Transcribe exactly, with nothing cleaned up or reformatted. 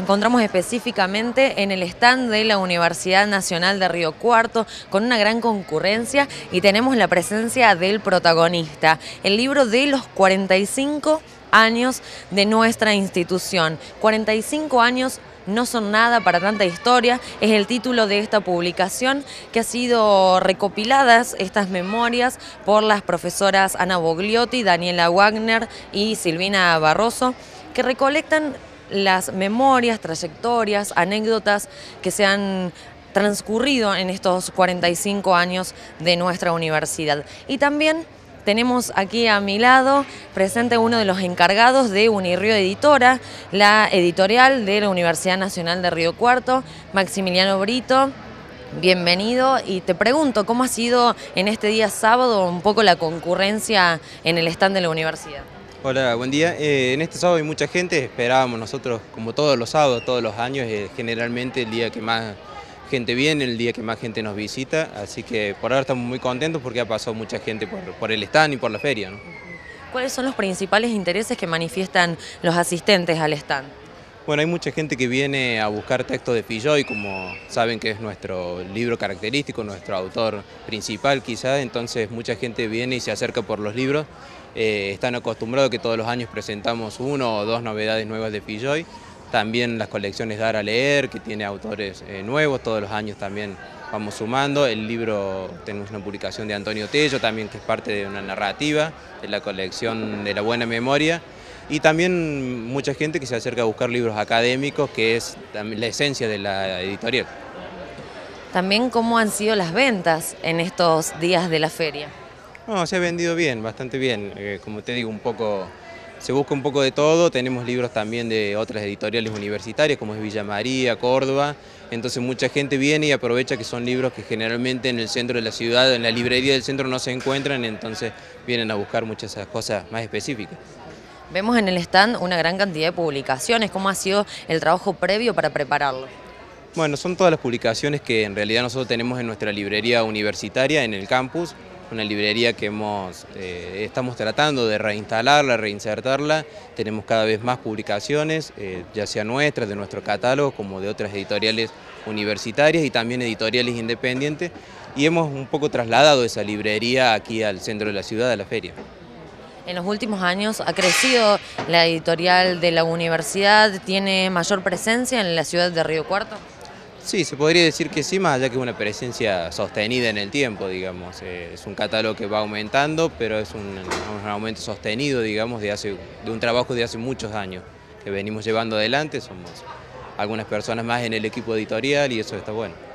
encontramos específicamente en el stand de la Universidad Nacional de Río Cuarto con una gran concurrencia y tenemos la presencia del protagonista, el libro de los cuarenta y cinco años de nuestra institución. cuarenta y cinco años no son nada para tanta historia, es el título de esta publicación que ha sido recopiladas estas memorias por las profesoras Ana Bogliotti, Daniela Wagner y Silvina Barroso, que recolectan las memorias, trayectorias, anécdotas que se han transcurrido en estos cuarenta y cinco años de nuestra universidad. Y también tenemos aquí a mi lado presente uno de los encargados de Unirrío Editora, la editorial de la Universidad Nacional de Río Cuarto, Maximiliano Brito. Bienvenido y te pregunto, ¿cómo ha sido en este día sábado un poco la concurrencia en el stand de la universidad? Hola, buen día. Eh, en este sábado hay mucha gente, esperábamos nosotros, como todos los sábados, todos los años, eh, generalmente el día que más gente viene, el día que más gente nos visita, así que por ahora estamos muy contentos porque ha pasado mucha gente por, por el stand y por la feria, ¿no? ¿Cuáles son los principales intereses que manifiestan los asistentes al stand? Bueno, hay mucha gente que viene a buscar textos de Filloy, como saben que es nuestro libro característico, nuestro autor principal quizás, entonces mucha gente viene y se acerca por los libros. Eh, están acostumbrados que todos los años presentamos uno o dos novedades nuevas de Filloy. También las colecciones Dar a Leer, que tiene autores eh, nuevos, todos los años también vamos sumando. El libro, tenemos una publicación de Antonio Tello, también que es parte de una narrativa, de la colección de La Buena Memoria. Y también mucha gente que se acerca a buscar libros académicos, que es la esencia de la editorial. También, ¿cómo han sido las ventas en estos días de la feria? No, se ha vendido bien, bastante bien. Eh, como te digo, un poco, se busca un poco de todo. Tenemos libros también de otras editoriales universitarias, como es Villa María, Córdoba. Entonces mucha gente viene y aprovecha que son libros que generalmente en el centro de la ciudad, en la librería del centro no se encuentran, entonces vienen a buscar muchas esas cosas más específicas. Vemos en el stand una gran cantidad de publicaciones. ¿Cómo ha sido el trabajo previo para prepararlo? Bueno, son todas las publicaciones que en realidad nosotros tenemos en nuestra librería universitaria en el campus, una librería que hemos, eh, estamos tratando de reinstalarla, reinsertarla. Tenemos cada vez más publicaciones, eh, ya sea nuestras, de nuestro catálogo, como de otras editoriales universitarias y también editoriales independientes, y hemos un poco trasladado esa librería aquí al centro de la ciudad, a la feria. En los últimos años ha crecido la editorial de la universidad, ¿tiene mayor presencia en la ciudad de Río Cuarto? Sí, se podría decir que sí, más allá que es una presencia sostenida en el tiempo, digamos. Eh, es un catálogo que va aumentando, pero es un, un aumento sostenido, digamos, de, hace, de un trabajo de hace muchos años que venimos llevando adelante. Somos algunas personas más en el equipo editorial y eso está bueno.